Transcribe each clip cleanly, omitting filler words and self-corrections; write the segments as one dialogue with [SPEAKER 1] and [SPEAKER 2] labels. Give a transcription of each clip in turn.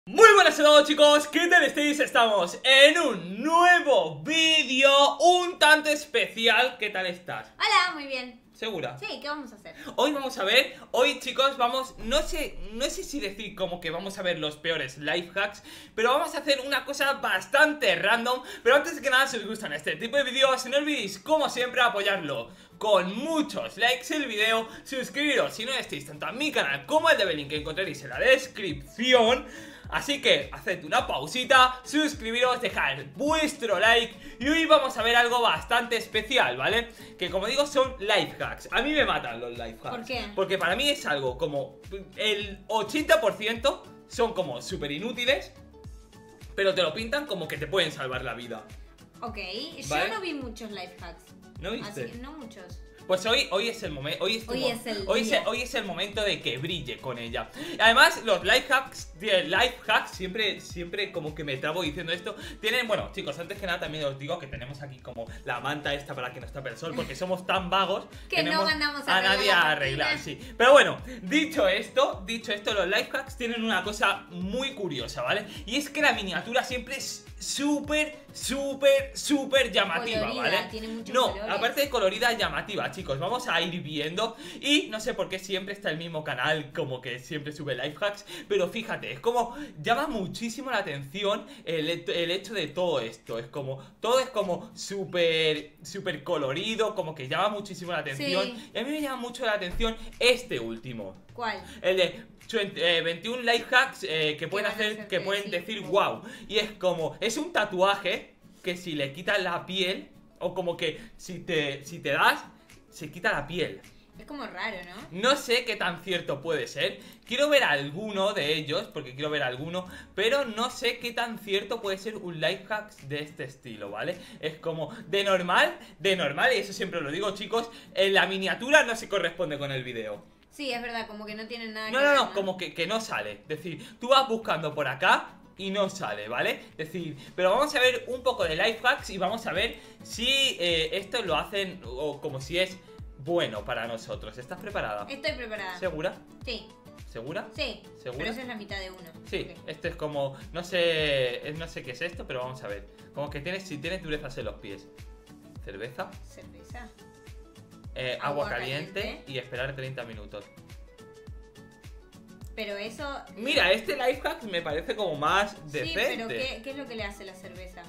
[SPEAKER 1] Muy buenas a todos, chicos, ¿qué tal estáis? Estamos en un nuevo vídeo un tanto especial. ¿Qué tal estás?
[SPEAKER 2] Hola, muy bien.
[SPEAKER 1] ¿Segura?
[SPEAKER 2] Sí, ¿qué vamos a hacer?
[SPEAKER 1] Hoy vamos a ver, hoy chicos vamos, no sé si decir como que vamos a ver los peores life hacks, pero vamos a hacer una cosa bastante random. Pero antes de que nada, si os gustan este tipo de vídeos, no olvidéis como siempre apoyarlo con muchos likes el vídeo, suscribiros si no estáis tanto a mi canal como el de Belín, que encontraréis en la descripción. Así que haced una pausita, suscribiros, dejad vuestro like. Y hoy vamos a ver algo bastante especial, ¿vale? Que como digo son life hacks. A mí me matan los life hacks.
[SPEAKER 2] ¿Por qué?
[SPEAKER 1] Porque para mí es algo como el 80% son como súper inútiles, pero te lo pintan como que te pueden salvar la vida.
[SPEAKER 2] Ok,
[SPEAKER 1] ¿Vale?
[SPEAKER 2] yo no vi muchos life hacks.
[SPEAKER 1] ¿No viste?
[SPEAKER 2] Así que no muchos.
[SPEAKER 1] Pues hoy es el momento. Hoy es el momento de que brille con ella. Y además, los life hacks siempre como que me trabo diciendo esto. Tienen, bueno, chicos, antes que nada también os digo que tenemos aquí como la manta esta para que nos tape el sol, porque somos tan vagos
[SPEAKER 2] que no mandamos
[SPEAKER 1] a nadie a arreglar, sí. Pero bueno, dicho esto, los life hacks tienen una cosa muy curiosa, ¿vale? Y es que la miniatura siempre es súper llamativa,
[SPEAKER 2] Colorida,
[SPEAKER 1] ¿vale?
[SPEAKER 2] tiene muchos
[SPEAKER 1] no,
[SPEAKER 2] colores.
[SPEAKER 1] aparte de colorida, llamativa, chicos. Vamos a ir viendo. Y no sé por qué siempre está el mismo canal, como que siempre sube life hacks, pero fíjate, es como llama muchísimo la atención el hecho de todo esto. Es como, todo es como súper colorido, como que llama muchísimo la atención.
[SPEAKER 2] Sí.
[SPEAKER 1] Y a mí me llama mucho la atención este último,
[SPEAKER 2] ¿Cuál?
[SPEAKER 1] el de 21 life hacks que pueden
[SPEAKER 2] van a
[SPEAKER 1] hacer,
[SPEAKER 2] hacer
[SPEAKER 1] que
[SPEAKER 2] que
[SPEAKER 1] pueden
[SPEAKER 2] sí,
[SPEAKER 1] decir
[SPEAKER 2] wow.
[SPEAKER 1] wow. Y es como, es un tatuaje que si le quitas la piel, o como que si te das, se quita la piel.
[SPEAKER 2] Es como raro, ¿no?
[SPEAKER 1] No sé qué tan cierto puede ser. Quiero ver alguno de ellos, porque quiero ver alguno, pero no sé qué tan cierto puede ser un life hack de este estilo, ¿vale? Es como, de normal, y eso siempre lo digo, chicos, la miniatura no se corresponde con el vídeo.
[SPEAKER 2] Sí, es verdad, como que no tienen nada que
[SPEAKER 1] No,
[SPEAKER 2] ver,
[SPEAKER 1] como que no sale. Es decir, tú vas buscando por acá y no sale, ¿vale? Es decir, pero vamos a ver un poco de life hacks y vamos a ver si esto lo hacen o como si es bueno para nosotros. ¿Estás preparada?
[SPEAKER 2] Estoy preparada.
[SPEAKER 1] ¿Segura?
[SPEAKER 2] Sí.
[SPEAKER 1] ¿Segura?
[SPEAKER 2] Sí.
[SPEAKER 1] ¿Segura?
[SPEAKER 2] Pero eso es la mitad de uno.
[SPEAKER 1] Sí,
[SPEAKER 2] Ok.
[SPEAKER 1] esto es como, no sé qué es esto, pero vamos a ver. Como que si tienes durezas en los pies. Cerveza,
[SPEAKER 2] Cerveza.
[SPEAKER 1] agua caliente y esperar 30 minutos.
[SPEAKER 2] Pero eso...
[SPEAKER 1] Mira, este life hack me parece como más
[SPEAKER 2] Sí,
[SPEAKER 1] decente.
[SPEAKER 2] pero ¿qué es lo que le hace la cerveza?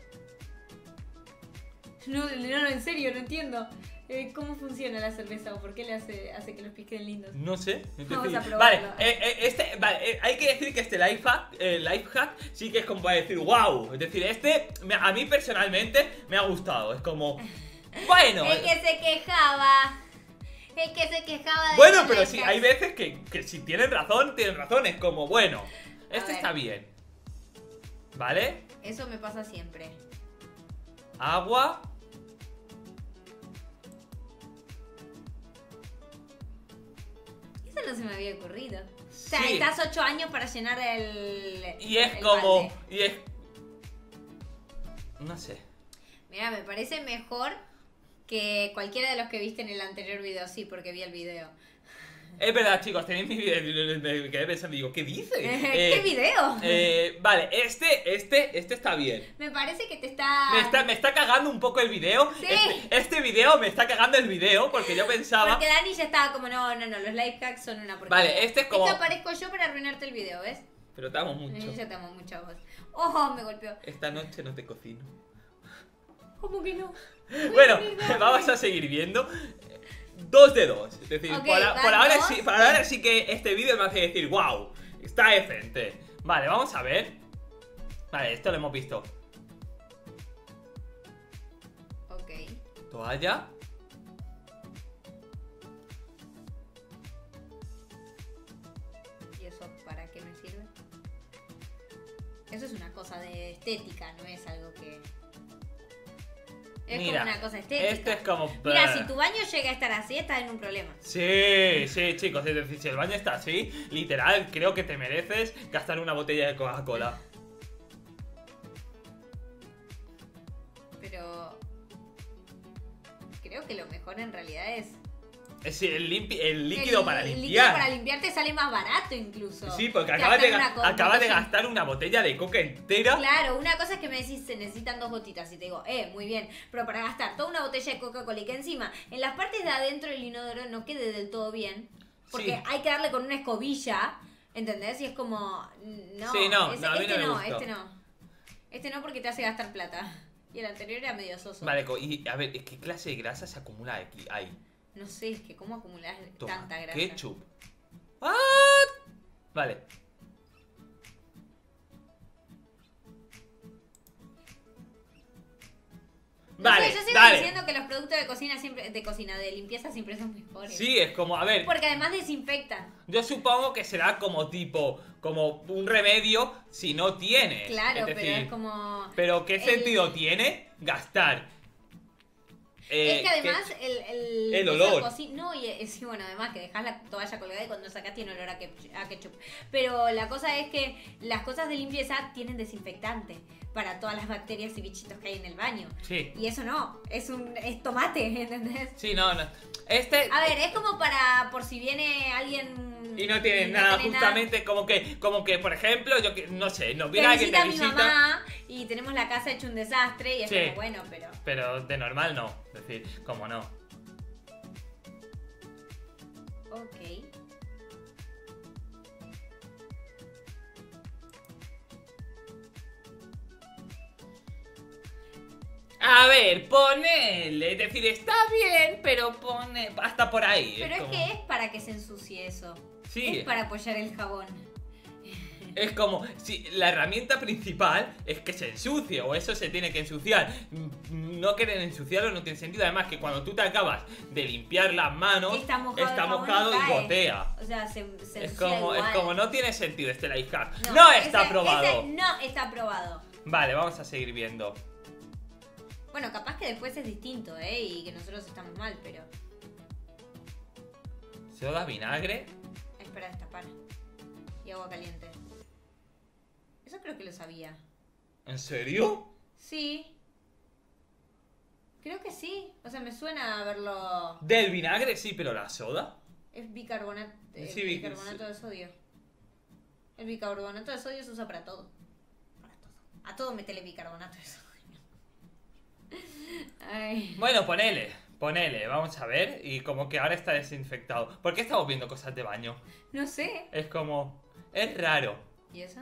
[SPEAKER 2] No, en serio, no entiendo. ¿Cómo funciona la cerveza o por qué le hace que los pies queden lindos?
[SPEAKER 1] No sé. Es
[SPEAKER 2] Vamos
[SPEAKER 1] decir,
[SPEAKER 2] a probarlo.
[SPEAKER 1] Vale, hay que decir que este life hack sí que es como para decir wow. Es decir, a mí personalmente me ha gustado. Es como, bueno.
[SPEAKER 2] El que se quejaba. El que se quejaba de
[SPEAKER 1] Bueno,
[SPEAKER 2] los
[SPEAKER 1] pero
[SPEAKER 2] life
[SPEAKER 1] sí,
[SPEAKER 2] hacks.
[SPEAKER 1] hay veces que si tienen razón. Es como, bueno, este
[SPEAKER 2] ver.
[SPEAKER 1] está bien. ¿Vale?
[SPEAKER 2] Eso me pasa siempre.
[SPEAKER 1] Agua.
[SPEAKER 2] Eso no se me había ocurrido. O sea,
[SPEAKER 1] Sí.
[SPEAKER 2] estás 8 años para llenar el.
[SPEAKER 1] Y es
[SPEAKER 2] el
[SPEAKER 1] como.
[SPEAKER 2] balde.
[SPEAKER 1] Y es. No sé.
[SPEAKER 2] Mira, me parece mejor que cualquiera de los que viste en el anterior video. Sí, porque vi el video.
[SPEAKER 1] Es verdad, chicos, tenéis mi video. Me quedé pensando y digo, ¿qué dice?
[SPEAKER 2] ¿Qué video?
[SPEAKER 1] Vale, este está bien.
[SPEAKER 2] Me parece que te está.
[SPEAKER 1] Me está cagando un poco el video.
[SPEAKER 2] Sí.
[SPEAKER 1] Este video me está cagando el video porque yo pensaba.
[SPEAKER 2] Porque Dani ya estaba como, no, los life hacks son una porquería.
[SPEAKER 1] Vale, este es como.
[SPEAKER 2] Esto aparezco yo para arruinarte el video, ¿ves?
[SPEAKER 1] Pero te amo mucho.
[SPEAKER 2] Yo te amo mucho a vos. ¡Oh! Me golpeó.
[SPEAKER 1] Esta noche no te cocino.
[SPEAKER 2] ¿Cómo que no?
[SPEAKER 1] Bueno, vamos a seguir viendo. 2 de 2. Es decir,
[SPEAKER 2] Ok,
[SPEAKER 1] por
[SPEAKER 2] van
[SPEAKER 1] ahora
[SPEAKER 2] dos.
[SPEAKER 1] sí, por ahora sí que este vídeo me hace decir, wow, está decente. Vale, vamos a ver. Vale, esto lo hemos visto.
[SPEAKER 2] Ok.
[SPEAKER 1] Toalla.
[SPEAKER 2] ¿Y eso para qué me sirve? Eso es una cosa de estética, no es algo que... Es
[SPEAKER 1] Mira,
[SPEAKER 2] como una cosa estética.
[SPEAKER 1] esto es como.
[SPEAKER 2] Mira, si tu baño llega a estar así, estás en un problema.
[SPEAKER 1] Sí, chicos, es decir, si el baño está así, literal, creo que te mereces gastar una botella de Coca-Cola.
[SPEAKER 2] Pero... creo que lo mejor en realidad es
[SPEAKER 1] Es el líquido para
[SPEAKER 2] El líquido
[SPEAKER 1] limpiar.
[SPEAKER 2] para limpiar te sale más barato incluso.
[SPEAKER 1] Sí, porque
[SPEAKER 2] que
[SPEAKER 1] acabas de
[SPEAKER 2] gastar una
[SPEAKER 1] gastar una botella de coca entera.
[SPEAKER 2] Claro, una cosa es que me decís se necesitan 2 gotitas y te digo, muy bien, pero para gastar toda una botella de Coca-Cola y que encima en las partes de adentro del inodoro no quede del todo bien, porque
[SPEAKER 1] Sí.
[SPEAKER 2] hay que darle con una escobilla, ¿entendés? Y es como, no,
[SPEAKER 1] Sí, no, a mí no me gustó.
[SPEAKER 2] Este no porque te hace gastar plata. Y el anterior era medio soso.
[SPEAKER 1] Vale, y a ver, ¿qué clase de grasa se acumula aquí? Ahí.
[SPEAKER 2] No sé, es que cómo acumular
[SPEAKER 1] Toma,
[SPEAKER 2] tanta grasa.
[SPEAKER 1] ketchup. ¿What? Vale.
[SPEAKER 2] No
[SPEAKER 1] Vale,
[SPEAKER 2] sé, yo sigo
[SPEAKER 1] dale.
[SPEAKER 2] diciendo que los productos de cocina de limpieza siempre son mejores.
[SPEAKER 1] Sí, es como, a ver,
[SPEAKER 2] Porque además desinfectan.
[SPEAKER 1] yo supongo que será como como un remedio si no tienes.
[SPEAKER 2] Claro,
[SPEAKER 1] es
[SPEAKER 2] pero
[SPEAKER 1] decir,
[SPEAKER 2] es como.
[SPEAKER 1] ¿pero qué
[SPEAKER 2] el-
[SPEAKER 1] sentido tiene gastar?
[SPEAKER 2] Es que además
[SPEAKER 1] el olor.
[SPEAKER 2] No, sí, bueno, además que dejas la toalla colgada y cuando sacas tiene olor a ketchup. Pero la cosa es que las cosas de limpieza tienen desinfectante para todas las bacterias y bichitos que hay en el baño.
[SPEAKER 1] Sí.
[SPEAKER 2] Y eso no, es tomate, ¿entendés?
[SPEAKER 1] Sí, no.
[SPEAKER 2] A ver, es como para por si viene alguien
[SPEAKER 1] Y no tienes nada, justamente como que, por ejemplo, yo que no sé, nos
[SPEAKER 2] Que
[SPEAKER 1] viene alguien de
[SPEAKER 2] visita mi
[SPEAKER 1] visita.
[SPEAKER 2] mamá y tenemos la casa hecha un desastre y es
[SPEAKER 1] Sí.
[SPEAKER 2] como bueno, pero.
[SPEAKER 1] Pero de normal no. Es decir, como no.
[SPEAKER 2] Ok.
[SPEAKER 1] A ver, ponele. Es decir, está bien, pero pone hasta por ahí.
[SPEAKER 2] Pero es
[SPEAKER 1] como-
[SPEAKER 2] que es para que se ensucie eso.
[SPEAKER 1] Sí.
[SPEAKER 2] Es para apoyar el jabón.
[SPEAKER 1] Es como si la herramienta principal es que se ensucie o eso se tiene que ensuciar. No querer ensuciarlo no tiene sentido. Además que cuando tú te acabas de limpiar las manos,
[SPEAKER 2] Está mojado el jabón
[SPEAKER 1] mojado
[SPEAKER 2] y
[SPEAKER 1] y
[SPEAKER 2] cae.
[SPEAKER 1] gotea.
[SPEAKER 2] O sea, se
[SPEAKER 1] Es
[SPEAKER 2] ensucia
[SPEAKER 1] como
[SPEAKER 2] igual.
[SPEAKER 1] no tiene sentido este life hack. No está
[SPEAKER 2] ese
[SPEAKER 1] aprobado.
[SPEAKER 2] no está aprobado.
[SPEAKER 1] Vale, vamos a seguir viendo.
[SPEAKER 2] Bueno, capaz que después es distinto, y que nosotros estamos mal, pero.
[SPEAKER 1] Soda, vinagre.
[SPEAKER 2] Espera destapar. Y agua caliente. Eso creo que lo sabía.
[SPEAKER 1] ¿En serio?
[SPEAKER 2] Sí. Creo que sí. O sea, me suena a verlo.
[SPEAKER 1] Del vinagre sí, pero la soda.
[SPEAKER 2] Es bicarbonato,
[SPEAKER 1] Sí,
[SPEAKER 2] bicarbonato de sodio. El bicarbonato de sodio se usa para todo. Para todo. A todo metele bicarbonato de sodio. Ay.
[SPEAKER 1] Bueno, ponele, vamos a ver. Y como que ahora está desinfectado. ¿Por qué estamos viendo cosas de baño?
[SPEAKER 2] No sé.
[SPEAKER 1] Es como... Es raro.
[SPEAKER 2] ¿Y eso?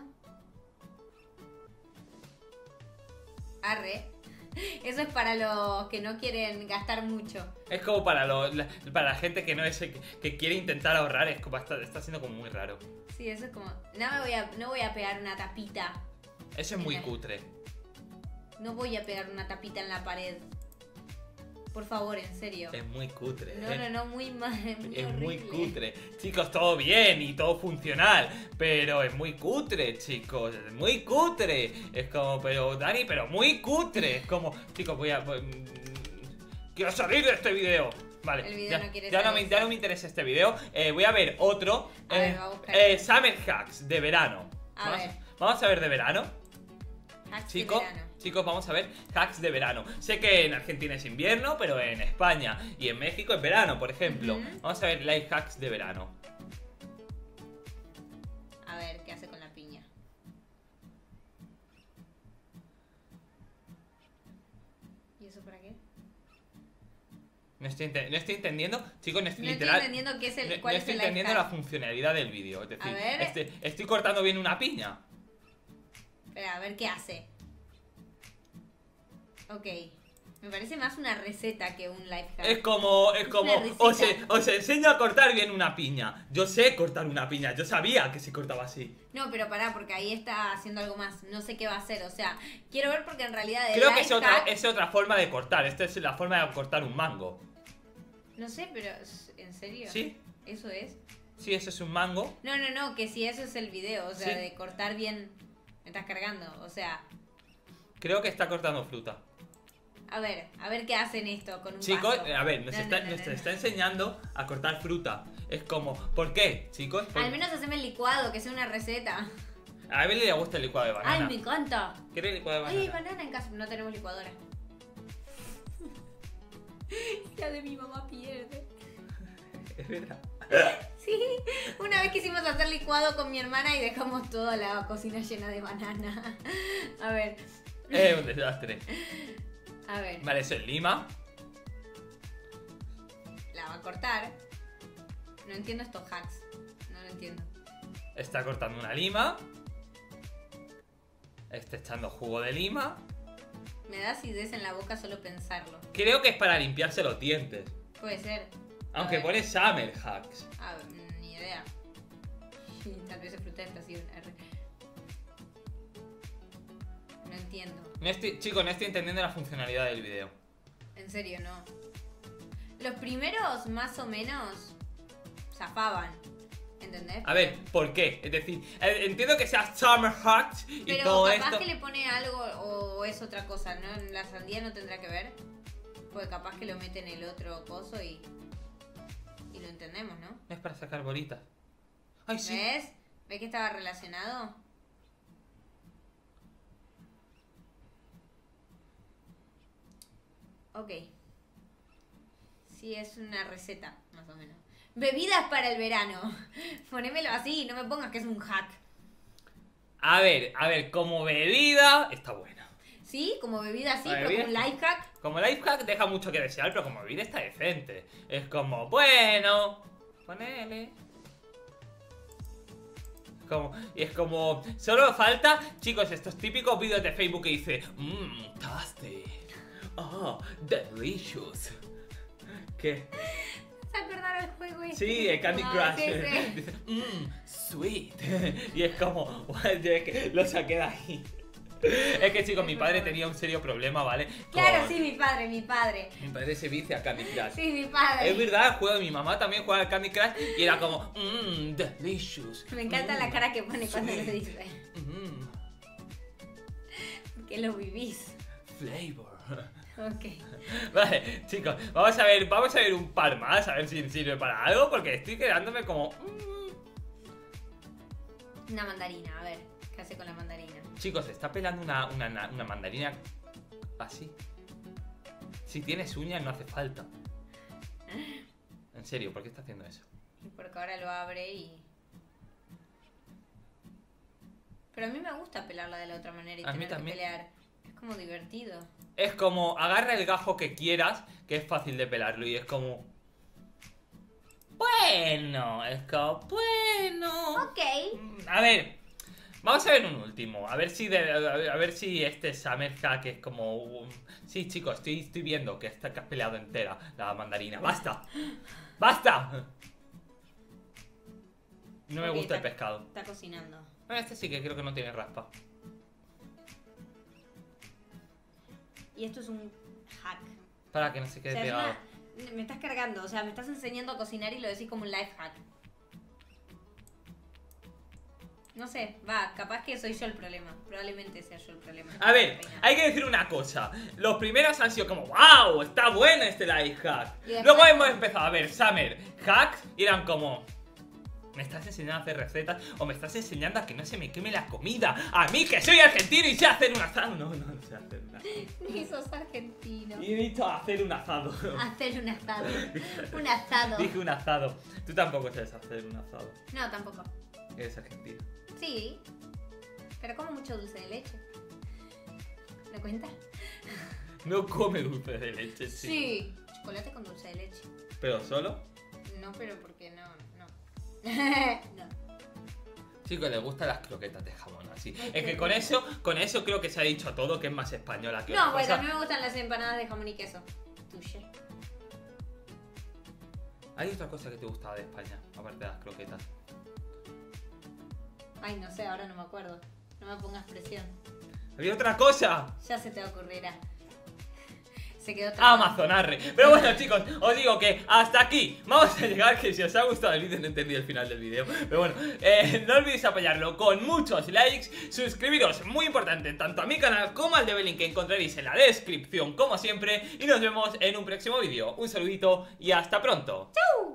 [SPEAKER 2] Arre. Eso es para los que no quieren gastar mucho.
[SPEAKER 1] Es como para la gente que no es que quiere intentar ahorrar. Es como está siendo como muy raro.
[SPEAKER 2] Sí, eso es como. No voy a pegar una tapita.
[SPEAKER 1] Eso es muy
[SPEAKER 2] Mira.
[SPEAKER 1] cutre.
[SPEAKER 2] No voy a pegar una tapita en la pared. Por favor, en serio.
[SPEAKER 1] Es muy cutre.
[SPEAKER 2] No, muy mal.
[SPEAKER 1] Es muy
[SPEAKER 2] horrible.
[SPEAKER 1] cutre. Chicos, todo bien y todo funcional. Pero es muy cutre, chicos. Es muy cutre. Es como, pero Dani, pero muy cutre. Es como, chicos, quiero salir de este video. Vale.
[SPEAKER 2] El video no quiere
[SPEAKER 1] ya
[SPEAKER 2] salir.
[SPEAKER 1] no me interesa este video. Voy a ver otro.
[SPEAKER 2] A ver, va a buscar.
[SPEAKER 1] Summer Hacks de verano.
[SPEAKER 2] A ver.
[SPEAKER 1] Vamos a ver de verano.
[SPEAKER 2] Hacks de
[SPEAKER 1] Chicos,
[SPEAKER 2] verano.
[SPEAKER 1] chicos, vamos a ver hacks de verano. Sé que en Argentina es invierno, pero en España y en México es verano, por ejemplo.
[SPEAKER 2] Ujú.
[SPEAKER 1] Vamos a ver life hacks de verano.
[SPEAKER 2] A ver, ¿qué hace con la piña? ¿Y eso para qué?
[SPEAKER 1] No estoy entendiendo, chicos,
[SPEAKER 2] No estoy
[SPEAKER 1] literal.
[SPEAKER 2] entendiendo qué es
[SPEAKER 1] no
[SPEAKER 2] cuál es
[SPEAKER 1] estoy
[SPEAKER 2] el life
[SPEAKER 1] entendiendo
[SPEAKER 2] hack.
[SPEAKER 1] la funcionalidad del vídeo. Es decir,
[SPEAKER 2] A ver.
[SPEAKER 1] estoy cortando bien una piña.
[SPEAKER 2] Espera, a ver qué hace. Ok. Me parece más una receta que un life hack.
[SPEAKER 1] Es como,
[SPEAKER 2] una receta.
[SPEAKER 1] os enseño a cortar bien una piña. Yo sé cortar una piña, yo sabía que se cortaba así.
[SPEAKER 2] No, pero pará, porque ahí está haciendo algo más. No sé qué va a hacer. O sea, quiero ver porque en realidad el
[SPEAKER 1] Creo que
[SPEAKER 2] life hack...
[SPEAKER 1] es otra forma de cortar. Esta es la forma de cortar un mango.
[SPEAKER 2] No sé, pero ¿en serio?
[SPEAKER 1] ¿Sí?
[SPEAKER 2] ¿Eso es?
[SPEAKER 1] Sí, eso es un mango.
[SPEAKER 2] No, que si eso es el video. O sea,
[SPEAKER 1] Sí.
[SPEAKER 2] de cortar bien... Me estás cargando. O sea,
[SPEAKER 1] Creo que está cortando fruta.
[SPEAKER 2] a ver qué hacen esto con un
[SPEAKER 1] Chicos,
[SPEAKER 2] vaso.
[SPEAKER 1] a ver, nos
[SPEAKER 2] No,
[SPEAKER 1] está,
[SPEAKER 2] no,
[SPEAKER 1] nos
[SPEAKER 2] no.
[SPEAKER 1] está enseñando a cortar fruta. Es como, ¿por qué, chicos?
[SPEAKER 2] Al menos haceme el licuado, que sea una receta.
[SPEAKER 1] A Evelyn le gusta el licuado de banana.
[SPEAKER 2] Ay, me encanta.
[SPEAKER 1] ¿Quiere el licuado de
[SPEAKER 2] Ay,
[SPEAKER 1] banana?
[SPEAKER 2] banana en casa. No tenemos licuadora. La de mi mamá pierde.
[SPEAKER 1] Es verdad.
[SPEAKER 2] Sí, una vez quisimos hacer licuado con mi hermana y dejamos toda la cocina llena de banana. A ver.
[SPEAKER 1] Un desastre.
[SPEAKER 2] A ver.
[SPEAKER 1] Vale, eso es lima.
[SPEAKER 2] La va a cortar. No entiendo estos hacks. No lo entiendo.
[SPEAKER 1] Está cortando una lima. Está echando jugo de lima.
[SPEAKER 2] Me da acidez en la boca solo pensarlo.
[SPEAKER 1] Creo que es para limpiarse los dientes.
[SPEAKER 2] Puede ser.
[SPEAKER 1] Aunque pone Summer Hacks.
[SPEAKER 2] A ver, ni idea. Tal vez es fruta de estación. No entiendo.
[SPEAKER 1] Chicos, no estoy entendiendo la funcionalidad del video.
[SPEAKER 2] En serio, no. Los primeros, más o menos, zafaban. ¿Entendés?
[SPEAKER 1] A ver, ¿por qué? Es decir, entiendo que sea Summer Hacks y
[SPEAKER 2] pero
[SPEAKER 1] todo
[SPEAKER 2] capaz
[SPEAKER 1] esto.
[SPEAKER 2] que le pone algo o es otra cosa, ¿no? La sandía no tendrá que ver. Porque capaz que lo mete en el otro coso y lo entendemos, ¿no?
[SPEAKER 1] Es para sacar bolitas. Ay, sí.
[SPEAKER 2] ¿Ves? ¿Ves que estaba relacionado? Ok. Sí, es una receta, más o menos. Bebidas para el verano. Ponémelo así, no me pongas que es un hack.
[SPEAKER 1] A ver, como bebida está buena.
[SPEAKER 2] Sí, como bebida así,
[SPEAKER 1] La
[SPEAKER 2] pero
[SPEAKER 1] bebida-
[SPEAKER 2] como un life hack.
[SPEAKER 1] Como life hack deja mucho que desear, pero como bebida está decente. Es como, bueno, ponele. Y es como, solo falta, chicos, estos típicos vídeos de Facebook que dice, tasty. Oh, delicious. ¿Qué?
[SPEAKER 2] ¿Se acordaron el juego este?
[SPEAKER 1] Sí, el Candy
[SPEAKER 2] Ah,
[SPEAKER 1] Crush.
[SPEAKER 2] sí, sí.
[SPEAKER 1] Dice, sweet. Y es como, es que lo saqué de ahí. Es que, chicos, mi padre tenía un serio problema, ¿vale?
[SPEAKER 2] Claro, sí, mi padre.
[SPEAKER 1] Mi padre se vicia a Candy Crush.
[SPEAKER 2] Sí, mi padre.
[SPEAKER 1] Es verdad, el juego de mi mamá también juega al Candy Crush y era como, delicious.
[SPEAKER 2] Me encanta la cara que pone cuando lo dice. Que lo vivís.
[SPEAKER 1] Flavor.
[SPEAKER 2] Ok.
[SPEAKER 1] Vale, chicos, vamos a ver un par más, a ver si sirve para algo, porque estoy quedándome como...
[SPEAKER 2] Una mandarina, a ver. ¿Qué hace con la mandarina?
[SPEAKER 1] Chicos, está pelando una mandarina así. Si tienes uñas no hace falta. En serio, ¿por qué está haciendo eso?
[SPEAKER 2] Porque ahora lo abre y... Pero a mí me gusta pelarla de la otra manera y
[SPEAKER 1] A mí
[SPEAKER 2] tener que
[SPEAKER 1] también.
[SPEAKER 2] pelear. Es como divertido.
[SPEAKER 1] Es como, agarra el gajo que quieras, que es fácil de pelarlo, y es como... Bueno, es como... Bueno...
[SPEAKER 2] Ok.
[SPEAKER 1] A ver, vamos a ver un último. A ver si este Summer Hack es como... Sí, chicos, estoy viendo que has peleado entera la mandarina. ¡Basta! ¡Basta! No me
[SPEAKER 2] Ok,
[SPEAKER 1] gusta el
[SPEAKER 2] está-
[SPEAKER 1] pescado.
[SPEAKER 2] Está cocinando.
[SPEAKER 1] Este sí que creo que no tiene raspa.
[SPEAKER 2] Y esto es un hack.
[SPEAKER 1] Para que no se
[SPEAKER 2] O
[SPEAKER 1] quede
[SPEAKER 2] sea, es
[SPEAKER 1] pegado.
[SPEAKER 2] me estás cargando, o sea, me estás enseñando a cocinar y lo decís como un life hack. No sé, va, capaz que soy yo el problema. Probablemente sea yo el problema.
[SPEAKER 1] A ver, hay que decir una cosa. Los primeros han sido como, ¡wow! Está bueno este life hack.
[SPEAKER 2] Y después-
[SPEAKER 1] Luego hemos empezado a ver Summer Hacks y eran como... ¿Me estás enseñando a hacer recetas o me estás enseñando a que no se me queme la comida? A mí que soy argentino y sé hacer un asado. No sé hacer un asado.
[SPEAKER 2] Ni sos argentino.
[SPEAKER 1] Y he dicho hacer un asado.
[SPEAKER 2] Hacer un asado. Un asado.
[SPEAKER 1] Dije un asado. Tú tampoco sabes hacer un asado.
[SPEAKER 2] No, tampoco.
[SPEAKER 1] Eres argentino.
[SPEAKER 2] Sí. Pero como mucho dulce de leche. ¿No cuenta?
[SPEAKER 1] No come dulce de leche, chico.
[SPEAKER 2] Sí. Chocolate con dulce de leche.
[SPEAKER 1] ¿Pero solo?
[SPEAKER 2] No, pero porque no. No.
[SPEAKER 1] Chicos, les gustan las croquetas de jamón así.
[SPEAKER 2] Ay,
[SPEAKER 1] Es
[SPEAKER 2] qué
[SPEAKER 1] que con eso creo que se ha dicho todo, que es más española que
[SPEAKER 2] No,
[SPEAKER 1] otra
[SPEAKER 2] bueno,
[SPEAKER 1] cosa.
[SPEAKER 2] a mí me gustan las empanadas de jamón y queso. Tuye.
[SPEAKER 1] Hay otra cosa que te gustaba de España, aparte de las croquetas.
[SPEAKER 2] Ay, no sé, ahora no me acuerdo. No me pongas presión.
[SPEAKER 1] ¡Había otra cosa!
[SPEAKER 2] Ya se te ocurrirá. Se quedó trabado.
[SPEAKER 1] Amazonarre. Pero bueno, chicos, os digo que hasta aquí vamos a llegar, que si os ha gustado el vídeo no entendí el final del vídeo. Pero bueno, no olvidéis apoyarlo con muchos likes, suscribiros, muy importante, tanto a mi canal como al de Belin, que encontraréis en la descripción como siempre. Y nos vemos en un próximo vídeo. Un saludito y hasta pronto.
[SPEAKER 2] ¡Chau!